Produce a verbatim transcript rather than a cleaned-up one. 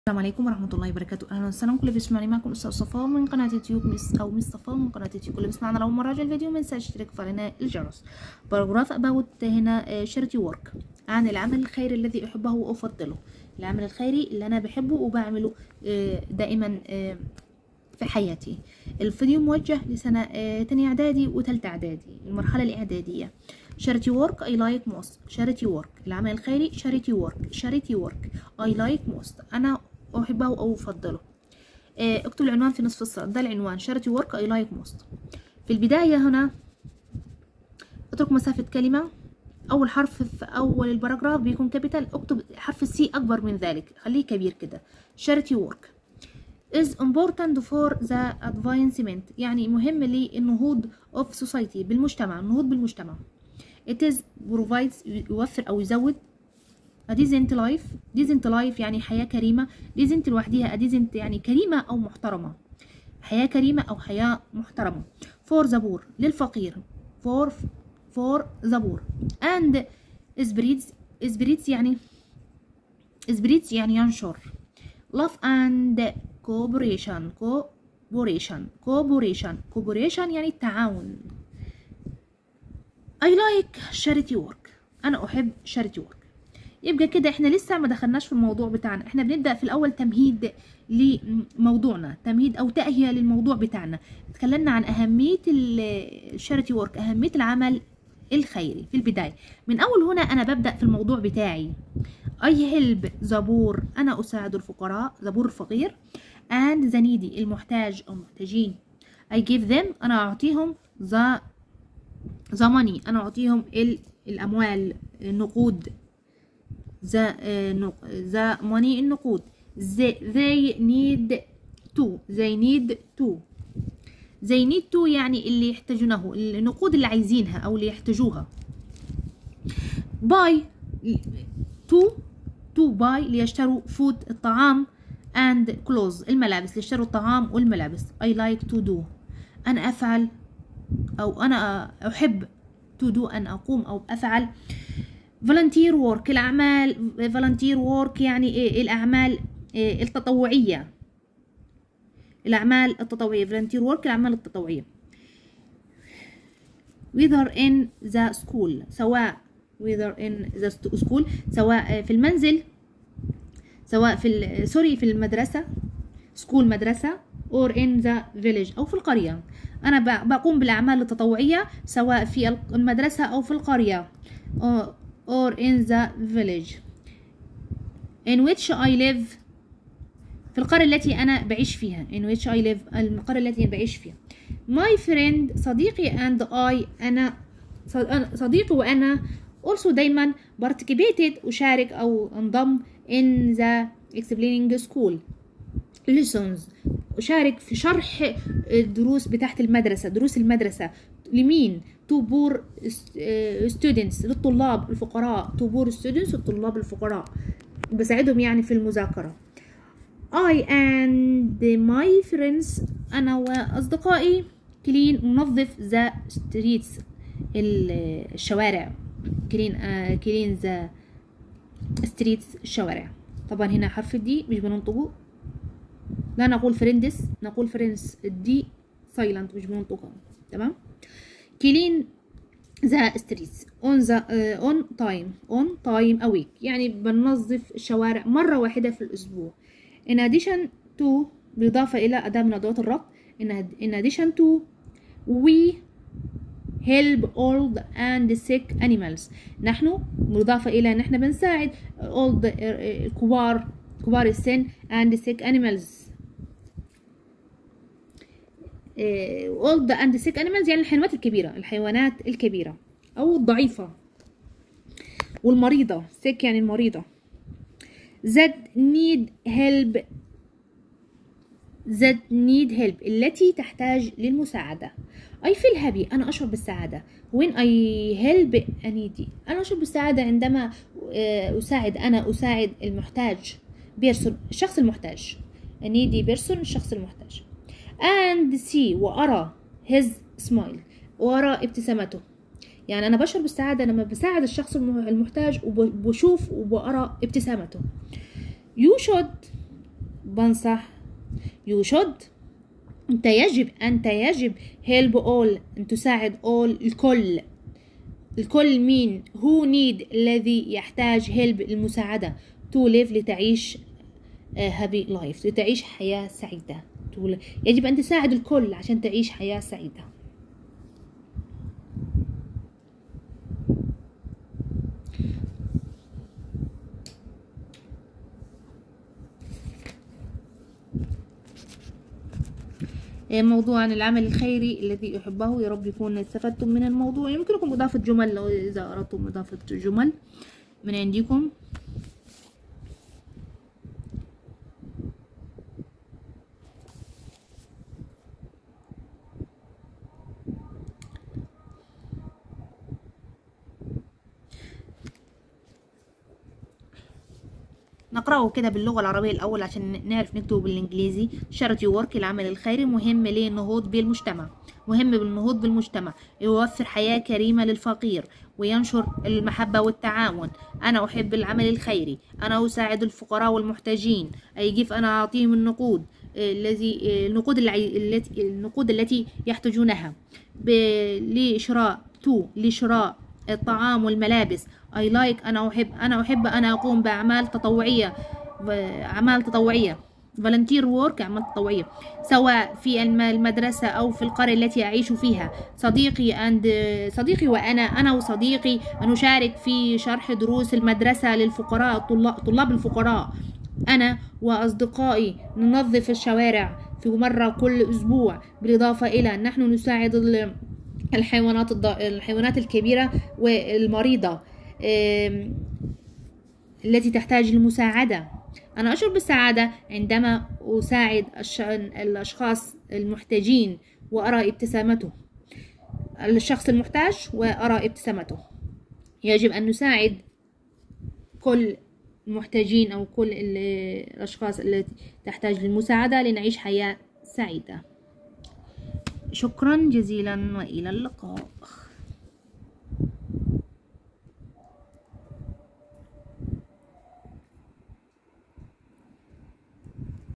السلام عليكم ورحمة الله وبركاته. أهلا وسهلا كل اللي بيسمعني، معكم أستاذ صفاء من قناة يوتيوب مس أو مس صفاء من قناة يوتيوب. كل اللي بيسمعنا لو مرة راجع الفيديو ما ينساش يشترك ويفعل الجرس. باراجراف أباوت هنا شاريتي ورك، عن العمل الخيري الذي أحبه وأفضله. العمل الخيري اللي أنا بحبه وبعمله دائما في حياتي. الفيديو موجه لسنة تانية إعدادي وتالتة إعدادي، المرحلة الإعدادية. charity work I like most. charity work العمل الخيري. charity work charity work I like most أنا أحبه أو أفضله. اكتب العنوان في نصف السطر، ده العنوان charity work I like most. في البداية هنا اترك مسافة كلمة. أول حرف في أول الباراجراف بيكون كابيتال، اكتب حرف السي أكبر من ذلك، خليه كبير كده. charity work is important for the advancement، يعني مهم للنهوض of society بالمجتمع، النهوض بالمجتمع. it is provides يوفر أو يزود a decent life. decent life يعني حياة كريمة. decent لوحديها، a decent يعني كريمة أو محترمة، حياة كريمة أو حياة محترمة. for the poor للفقير. for for the poor and spreads spreads يعني spreads يعني ينشر. love and cooperation cooperation cooperation cooperation يعني التعاون. I like charity work أنا أحب charity work. يبقى كده احنا لسه ما دخلناش في الموضوع بتاعنا، احنا بنبدأ في الأول تمهيد لموضوعنا، تمهيد أو تأهية للموضوع بتاعنا. اتكلمنا عن أهمية الشاريتي ورك، أهمية العمل الخيري في البداية. من أول هنا أنا ببدأ في الموضوع بتاعي. I help the poor أنا أساعد الفقراء، the poor الفقير، and the needy المحتاج أو المحتاجين. I give them أنا أعطيهم the the money أنا أعطيهم الأموال النقود. the the money النقود. they, they need to they need to they need to يعني اللي يحتاجونه، النقود اللي عايزينها أو اللي يحتاجوها. buy to to buy ليشتروا food الطعام and clothes الملابس، ليشتروا الطعام والملابس. I like to do أنا أفعل أو أنا أحب to do أن أقوم أو أفعل. volunteer work الأعمال volunteer work يعني إيه؟ الأعمال إيه؟ التطوعية، الأعمال التطوعية volunteer work الأعمال التطوعية. whether in the school سواء whether in the school سواء في المنزل، سواء في سوري في المدرسة school مدرسة or in the village أو في القرية. أنا بقوم بالأعمال التطوعية سواء في المدرسة أو في القرية or in the village in which I live في القرية التي أنا بعيش فيها. in which I live القرية التي أنا بعيش فيها. my friend صديقي and I أنا صديقي وأنا also دايما participated أشارك أو انضم in the explaining school lessons أشارك في شرح الدروس بتاعت المدرسة، دروس المدرسة لمين؟ to poor students للطلاب الفقراء. to poor students الطلاب الفقراء بساعدهم يعني في المذاكرة. I and my friends أنا وأصدقائي clean ننظف the streets الشوارع. clean uh, clean the streets الشوارع. طبعا هنا حرف الدي مش بننطقه، لا نقول فريندس نقول فريندس، الدي سايلنت مش بننطقها. تمام. clean the streets on the uh, on time on time a week يعني بننظف الشوارع مرة واحدة في الأسبوع. in addition to بالإضافة إلى أداة من أدوات الربط. in addition to we help old and sick animals نحن بالإضافة إلى نحن بنساعد old الكبار كبار السن and sick animals old and sick animals يعني الحيوانات الكبيرة، الحيوانات الكبيرة أو الضعيفة والمريضة. sick يعني المريضة. that need help that need help التي تحتاج للمساعدة. I feel happy أنا أشعر بالسعادة when I help a needy أنا أشعر بالسعادة عندما أساعد أنا أساعد المحتاج person الشخص المحتاج. a needy person الشخص المحتاج. and see وأرى his smile وأرى ابتسامته، يعني أنا بشعر بالسعادة لما بساعد الشخص المحتاج وبشوف وبأرى ابتسامته. you should بنصح you should أنت يجب أنت يجب help all أن تساعد all الكل الكل مين who need الذي يحتاج help المساعدة to live لتعيش happy life لتعيش حياة سعيدة يجب أن تساعد الكل عشان تعيش حياة سعيدة. موضوع عن العمل الخيري الذي أحبه، يا رب يكون استفدتم من الموضوع. يمكنكم إضافة جمل لو إذا أردتم إضافة جمل من عندكم. نقرأه كده باللغة العربية الأول عشان نعرف نكتبه بالإنجليزي. charity work العمل الخيري مهم للنهوض بالمجتمع مهم بالنهوض بالمجتمع يوفر حياة كريمة للفقير وينشر المحبة والتعاون. أنا أحب العمل الخيري، أنا أساعد الفقراء والمحتاجين، أي كيف أنا أعطيهم النقود الذي النقود التي النقود التي يحتاجونها لشراء تو لشراء الطعام والملابس. I like أنا أحب أنا أحب أنا أقوم بأعمال تطوعية أعمال تطوعية volunteer work أعمال تطوعية سواء في المدرسة أو في القرية التي أعيش فيها. صديقي and صديقي وأنا أنا وصديقي نشارك في شرح دروس المدرسة للفقراء طلاب, طلاب الفقراء. أنا وأصدقائي ننظف الشوارع في مرة كل أسبوع، بالإضافة إلى نحن نساعد الحيوانات الحيوانات الكبيرة والمريضة التي تحتاج للمساعدة. أنا أشعر بالسعادة عندما أساعد الأشخاص المحتاجين وأرى ابتسامته الشخص المحتاج وأرى ابتسامته. يجب أن نساعد كل المحتاجين أو كل الأشخاص التي تحتاج للمساعدة لنعيش حياة سعيدة. شكرا جزيلا وإلى اللقاء.